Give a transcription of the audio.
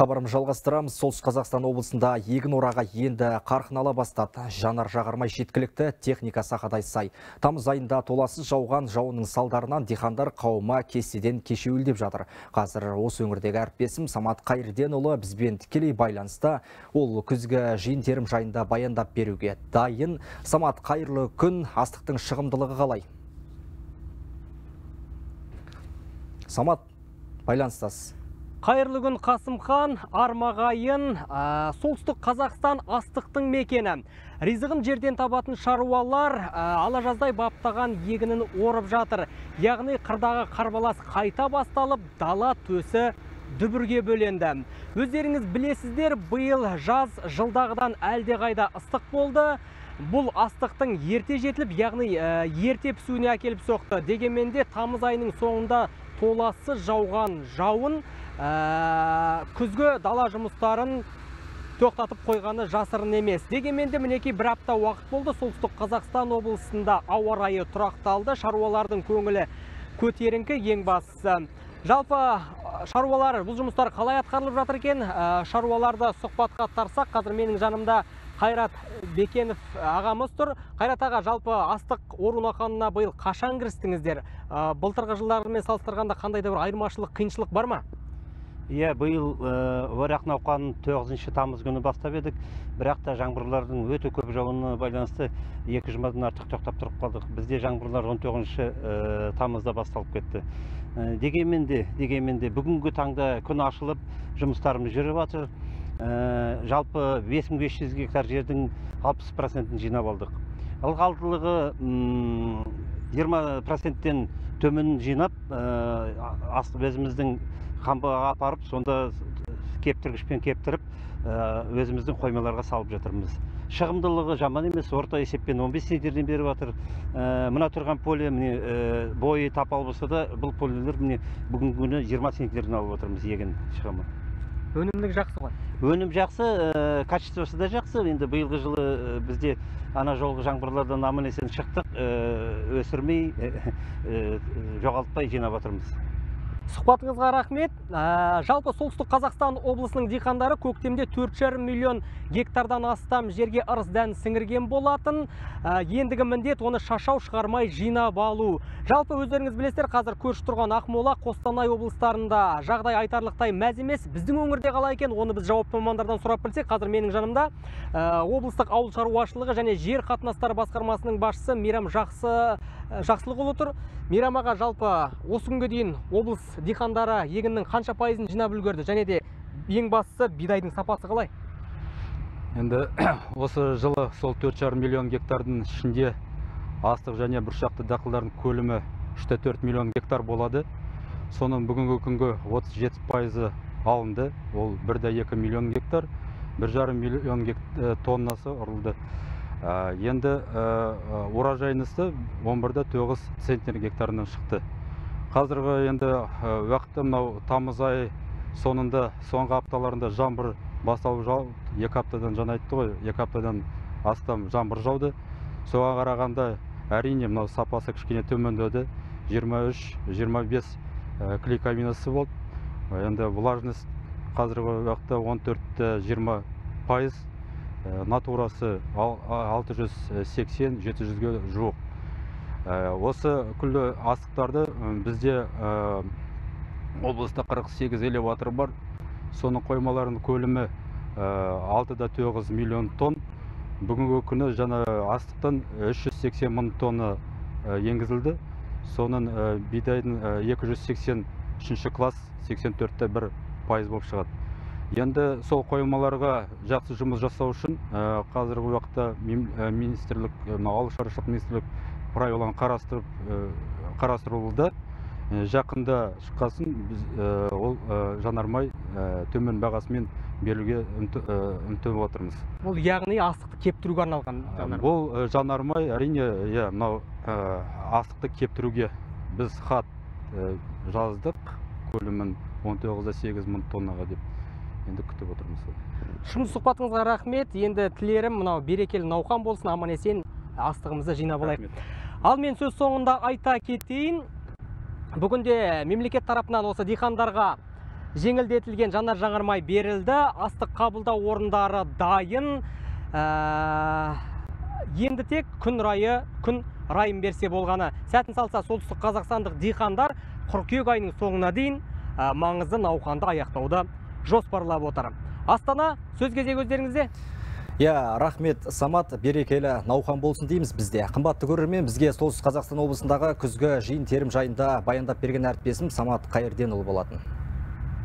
Хабарым жалғастырамыз. Солтүстік Қазақстан облысында егін ораға енді қарқын ала бастады. Жанар жағармай жеткілікті, техника сақадай сай. Тамыз айында толассыз жауған жауынның салдарынан диқандар қауымы кестеден кешеуілдеп жатыр. Қазір осы өңірдегі әріптесім Самат Қайырденұлы бізбен тікелей байланыста. Ол күзгі жиын-терім жайында баяндап беруге дайын. Самат, қайырлы күн. Астықтың шығымдылығы қалай? Самат, байланыстасыз. Қайырлы күн, Қасымхан, Армағайын, солтүстік Қазақстан астықтың мекені. Ризығын жерден табатын шаруалар ала жаздай баптаған егінін орып жатыр. Яғни қырдағы қарбалас қайта басталып, дала төсі дүбірге бөленді. Өздеріңіз білесіздер, биыл жаз жылдағыдан әлде қайда ыстық болды. Бұл астықтың ерте жетіліп, яғни ерте пісуіне әкеліп соқты. Дегенмен де тамыз айының соңында толассыз жауған жауын күзгі дала жұмыстарын тоқтатып қойғаны жасырын емес. Дегенмен де мінекей бір апта уақыт болды. Солтүстік Қазақстан облысында ауа райы тұрақталды. Шаруалардың көңілі көтеріңкі, ең бастысы. Жалпы шаруалар бұл жұмыстар қалай атқарылып жатыр екен? Шаруаларды сұхбатқа тартсақ, қазір менің жанымда Қайрат Бекенов ағамыз тұр. Қайрат аға, жалпы астық ору науқанына биыл қашан кірістіңіздер? Былтырғы жылдармен салыстырғанда қандай да бір айырмашылық, қиыншылық бар ма? Иә, биыл орақ науқанын 9 тамыз күні бастап едік. Бірақ та жаңбырлардың өте көп жауына байланысты 2 жұмадан артық тоқтап тұрып қалдық. Бізде жаңбырлар 19 тамызда басталып кетті. Дегенмен де бүгінгі таңда күн ашылып, жұмыстарымыз жүріп жатыр. Жалпы 5500 гектар жердің 60%-ін жинап алдық. Ылғалдылығы 20%-тен төмен жинап, өзіміздің қамбаға апарып, сонда кептіргішпен кептіріп, өзіміздің қоймаларға салып жатырмыз. Шығымдылығы жаман емес, орта есеппен 15 центнерден беріп жатыр. Мына тұрған поле бойы тапал болса да, бұл полелер бүгінгі күні 20 центнерден алып отырмыз егін шығымы. Өнімдік жақсы ғой? Өнім жақсы, качествосы да жақсы. Енді биылғы жылы бізде ана жолғы жаңбырлардан аман-есен шықтық, өсірмей, жоғалтпай жинап отырмыз. Сұхбатыңызға рахмет. Жалпы солтүстік Қазақстан облысының диқандары көктемде 4,5 миллион гектардан астам жерге ырыс дән сіңірген болатын. Ендігі міндет оны шашау шығармай жинап алу. Жалпы өздеріңіз білесіздер, қазір көрші тұрған Ақмола, Қостанай облыстарында жағдай айтарлықтай мәз емес. Біздің өңірде қалай екен, оны біз жауапты мамандардан сұрап білсек. Қазір менің жанымда облыстық ауыл шаруашылығы және жер қатынастары басқармасының басшысы Мейрам Жақсылықұлы тұр. Мейрам аға, жалпы осы күнге дейін облыс диқандары егіннің қанша пайызын жинап үлгерді, және де ең бастысы бидайдың сапасы қалай? Енді осы жылы сол 4,5 миллион гектардың ішінде астық және бұршақты дақылдардың көлемі 3,4 миллион гектар болады. Соның бүгінгі күнгі 37% алынды. Ол 1,2 миллион гектар, 1,5 миллион тоннасы ұрылды. Енді уражайнысы 11,9 центнер гектарынан шықты. Қазіргі енді уақытта мынау тамыз айы соңында, соңғы апталарында жаңбыр басталып жауды. 2 аптадан жаңа айтты ғой, 2 аптадан астам жаңбыр жауды. Соған қарағанда әрине мынау сапасы кішкене төмендеді. 23-25 клейковинасы болды. Енді влажность қазіргі уақытта 14-20%. Натурасы 680-700-ге жуық. Осы күллі астықтарды бізде облыста 48 элеватор бар. Соның қоймаларының көлемі 6,9 миллион тонн. Бүгінгі күні жаңа астықтан 380 мың тонна енгізілді. Соның бидайдың 283 класс 84,1% болып шығады. Енді сол қоймаларға жақсы жұмыс жасау үшін қазіргі уақытта министрлік, ауыл шаруашылық министрлік правиланы қарастырылуда. Жақында шыққасын ол жанармай төмен бағасымен беруге үміттеніп отырмыз. Бұл яғни астықты кептіруге арналған жанармай? Бұл жанармай әрине, мынау астықты кептіруге біз хат жаздық, көлемін 19,8 мың тоннаға деп. Енді күтіп отырмыз. Шын сұхбатыңызға рахмет. Енді тілерім мынау берекелі науқан болсын, аман-есен астығымызды жинап алайық. Ал мен сөз соңында айта кетейін. Бүгінде мемлекет тарапынан осы диқандарға жеңілдетілген жанар жағармай берілді, астық қабылдау орындары дайын. Енді тек күн райын берсе болғаны. Сәтін салса солтүстік қазақстандық диқандар қыркүйек айының соңына дейін маңызды науқанды аяқтауды жоспарлап отыр. Астана, сөз кезегі өздеріңізде. Рахмет, Самат, берекелі науқан болсын дейміз бізде. Қымбатты көрермен, бізге солтүстік Қазақстан облысындағы күзгі жиын терім жайында баяндап берген әріптесім Самат Қайырденұлы болатын.